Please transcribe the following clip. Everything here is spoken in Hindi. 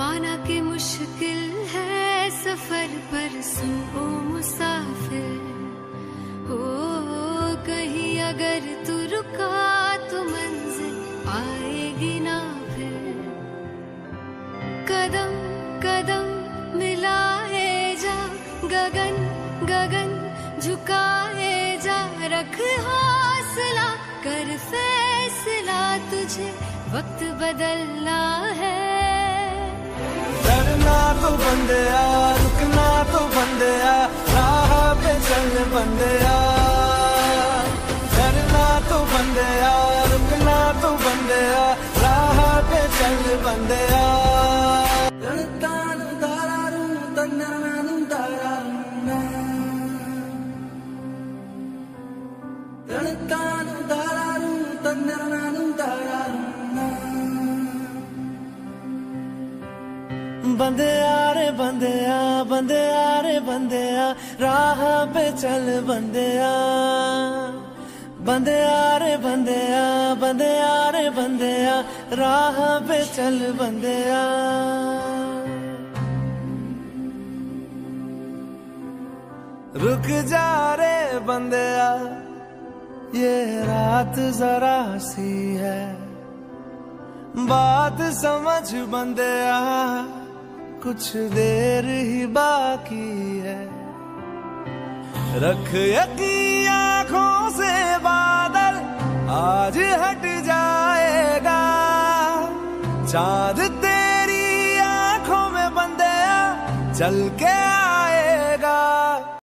माना कि मुश्किल है सफर पर सुन ओ मुसाफिर, हो कहीं अगर तू रुका तो मंजिल आएगी ना फिर। कदम कदम मिलाए जा, गगन गगन झुकाए जा, रख हौसला कर फैसला, तुझे वक्त बदलना है। डरना तो बंदिया, रुकना तो बंदिया, राह पे चल बंदिया। डरना तो बंदिया, रुकना तो बंदिया, राह पे चल बंदिया। बंदिया रे बंदिया, बंदिया रे बंदिया, राह पे चल बंदिया। बंदिया रे बंदिया, बंदिया रे बंदिया, राह पे चल बंदिया। रुक जा रे बंदिया, ये रात जरा सी है, बात समझ बंदिया, कुछ देर ही बाकी है। रख यकीन आँखों से बादल आज हट जाएगा, चांद तेरी आँखों में बंदिया चल के